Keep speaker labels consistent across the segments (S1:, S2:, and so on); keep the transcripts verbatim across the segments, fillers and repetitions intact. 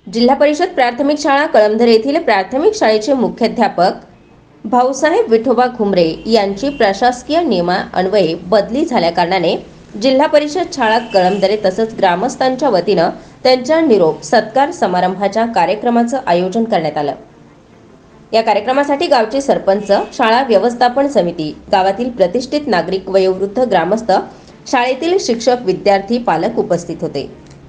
S1: जिल्हा परिषद प्राथमिक शाळा कळमधर येथील प्राथमिक शाळेचे मुख्याध्यापक भाऊसाहेब विठोबा घुमरे यांची प्रशासकीय नियमान्वये बदली झाल्याकारणाने जिल्हा परिषद शाळा कळमदरे तसंच ग्रामस्थांच्या वतीनं त्यांच्या निरोप सत्कार समारंभाच्या कार्यक्रमाचं आयोजन करण्यात आलं। या कार्यक्रमासाठी गावचे सरपंच, शाळा व्यवस्थापन समिती, गावातील प्रतिष्ठित नागरिक, वयोवृद्ध ग्रामस्थ, शाळेतील शिक्षक, विद्यार्थी, पालक उपस्थित होते।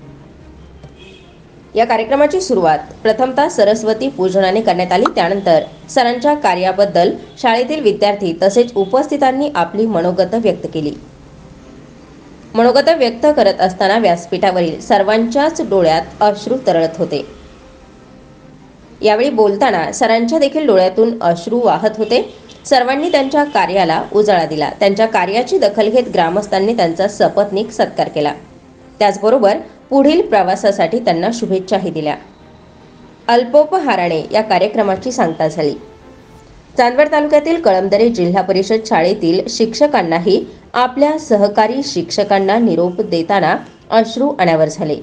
S1: या कार्यक्रमाची सुरुवात प्रथमतः सरस्वती पूजनाने करण्यात आली। त्यानंतर सरांच्या कार्याबद्दल शाळेतील विद्यार्थी तसेच उपस्थितांनी आपली मनोगत व्यक्त केली। मनोगत व्यक्त करत असताना व्यासपीठावरील सर्वांच्याच डोळ्यात अश्रू तरळत होते। यावेळी बोलताना सरांच्या देखील डोळ्यातून अश्रू वाहत होते। सर्वांनी त्यांच्या कार्याला उजाळा दिला। त्यांच्या कार्याची दखल घेत ग्रामस्थांनी त्यांचा सपत्नीक सत्कार केला। त्याचबरोबर पुढील प्रवासासाठी त्यांना शुभेच्छाही दिल्या। अल्पोपहाराने या कार्यक्रमाची सांगता झाली। चांदवड तालुक्यातील कळमदरे जिल्हा परिषद शाळेतील शिक्षकांनाही आपल्या सहकारी शिक्षकांना निरोप देताना अश्रू अनावर झाले।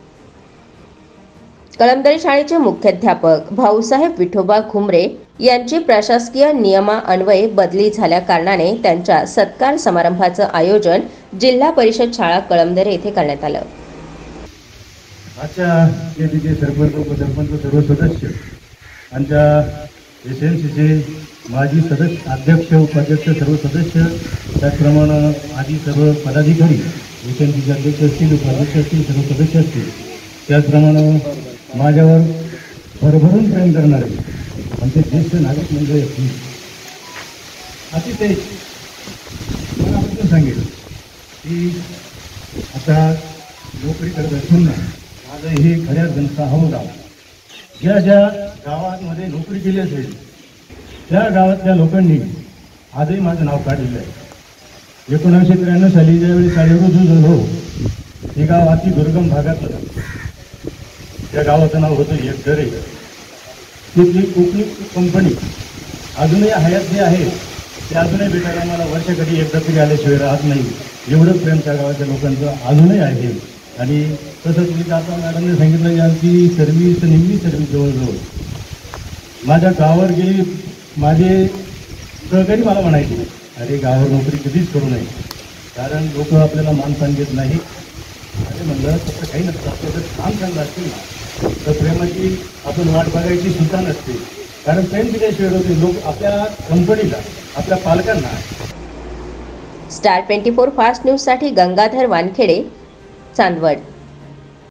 S1: कळमदरे शाळेचे मुख्याध्यापक भाऊसाहेब विठोबा घुमरे यांची प्रशासकीय नियमान्वये बदली झाल्या कारणाने त्यांच्या सत्कार समारंभाचं आयोजन जिल्हा परिषद शाळा कळमदरे येथे करण्यात आलं।
S2: आजच्या यादीचे सरपंच, उपसरपंच, सर्व सदस्य, आमच्या एस एन सीचे माजी सदस्य, अध्यक्ष, उपाध्यक्ष, सर्व सदस्य, त्याचप्रमाणे आधी सर्व पदाधिकारी, एस एन सीचे अध्यक्ष असतील, उपाध्यक्ष असतील, सर्व सदस्य असतील, त्याचप्रमाणे माझ्यावर भरभरून प्रेम करणारे आमचे ज्येष्ठ नागरिक मंडळी असतील, अतिशय मला आपण सांगेल की आता नोकरी करत असून ना माझं हे खऱ्या जनता हवं गाव, ज्या ज्या गावांमध्ये नोकरी केली असेल त्या गावातल्या लोकांनी आजही माझं नाव काढलेलं आहे। एकोणीसशे त्र्याण्णव साली ज्यावेळी शाळेवर झालो हे गाव अति दुर्गम भागातलं, त्या गावाचं नाव होतं एकदरे। तिथली कोकणी कंपनी अजूनही हयात जे आहे ते अजूनही भेटायला मला वर्षाकाठी एकदा तरी आल्याशिवाय राहत नाही, एवढं प्रेम त्या गावाच्या लोकांचं अजूनही आहे। आणि तसंच मी आता मॅडमने सांगितलं की आमची सर्व्हिस नेहमी सर्व्हिस जवळजवळ माझ्या गावावर गेली, माझे सहकारी मला म्हणायचे अरे गावावर नोकरी कधीच करू नये, कारण लोक आपल्याला मान सांगत नाही। अरे म्हणलं तसं काही नसतं, आपलं जर काम चांगलं असतील ना तर प्रेमाची आपण वाट बघायची सुद्धा नसते, कारण प्रेम दिल्याशिवाय होते लोक आपल्या कंपनीला, आपल्या पालकांना।
S1: Star twenty four fast news साठी गंगाधर वानखेडे, चांदवड।